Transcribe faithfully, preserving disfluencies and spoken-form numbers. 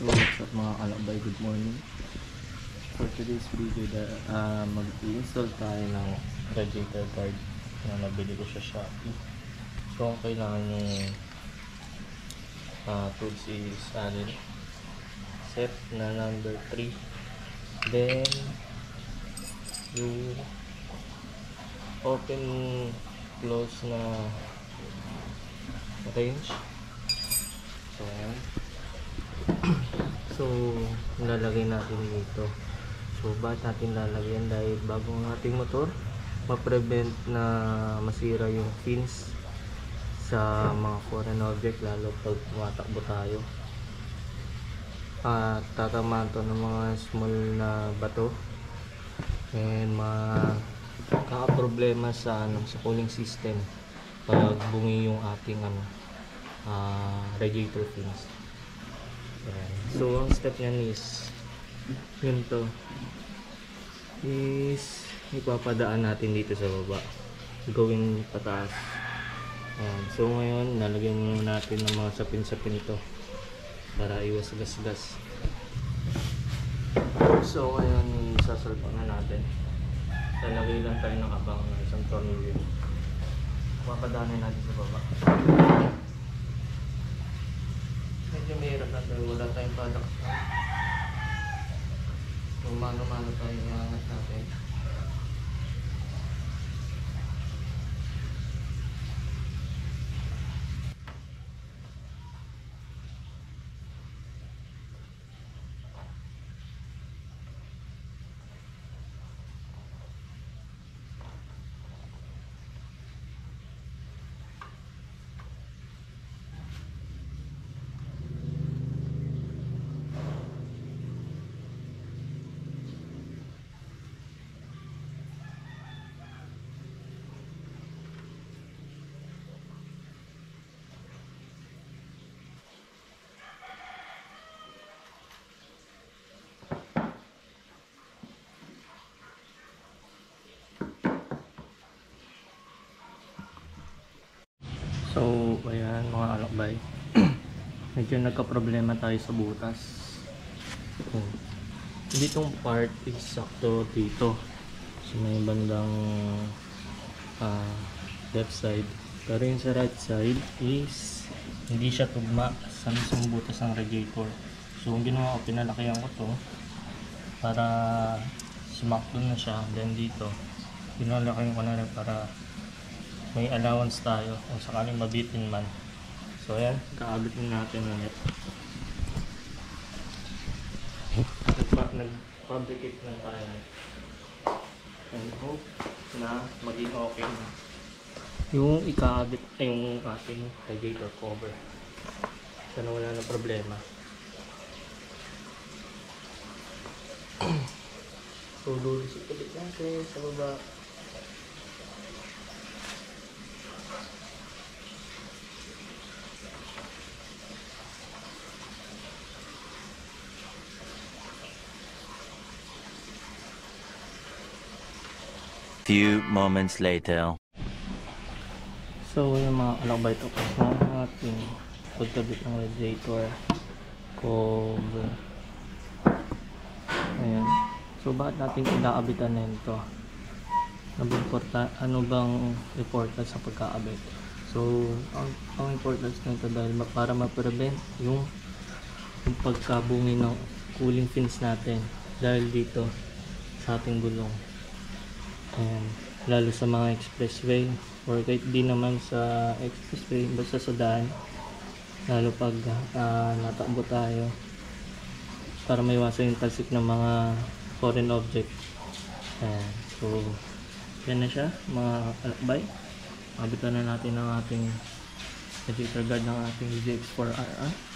So what's up mga kalakbay, good morning. For today's video, uh, mag-i-install tayo ng radiator guard na nabili ko sa Shopee. So ang kailangan yung uh, tools is ano, set na number three, then yung open close na range. So ayan. So lalagay natin dito. So bakit natin lalagyan? Dahil bago ang ating motor, ma-prevent na masira yung fins sa mga foreign object, lalo pag tumatakbo tayo. At tatamaan to ng mga small na bato and makaka-problema sa ano, sa cooling system pag bungi yung ating ano, uh, radiator fins. Ayan. So ang step niyan is yun to, is ipapadaan natin dito sa baba, gawing pataas. Ayan. So ngayon nalagyan muna natin ng mga sapin-sapin ito para iwas gas-gas. So ngayon sasalpak na natin. Lalagay lang tayo ng abang ng isang tornilyo. Papadaanin natin sa baba. Medyo mahirap na dahil wala tayong product. So mano-mano tayo iangat natin. So ayan mga kalakbay, medyo nagka-problema tayo sa butas. Hmm. Ditong part is sakto dito so may bandang uh, left side, pero yung sa right side is hindi siya tugma sa mismong butas ng radiator. So ang ginawa ko, pinalakihan ko to para sumakto na siya. Then dito pinalakihan ko na rin para may allowance tayo kung sakaling mabitin man. So ayan, kaabitin natin ulit. Nag-fabricate na tayo and hope na maging okay na yung ikaabit ay yung ating radiator cover. Sana wala na problema. So lulusot ulit natin sa baba. Few moments later. So yung mga kalakbay, tapos na ating pagkabit ng radiator cover. Ayan. So bakit natin kinaabitan na ito? Ano bang important sa pagkaabit? So ang, ang importance na ito dahil para ma-prevent yung, yung pagkabungi ng cooling fins natin dahil dito sa ating gulong. Ayan, lalo sa mga expressway or kahit di naman sa expressway, basta sa daan, lalo pag uh, natakbo tayo, para maiwasan yung talsik ng mga foreign object. Ayan, so yan na siya mga kalakbay. Abitan na natin ang ating radiator guard ng ating Z X four R R.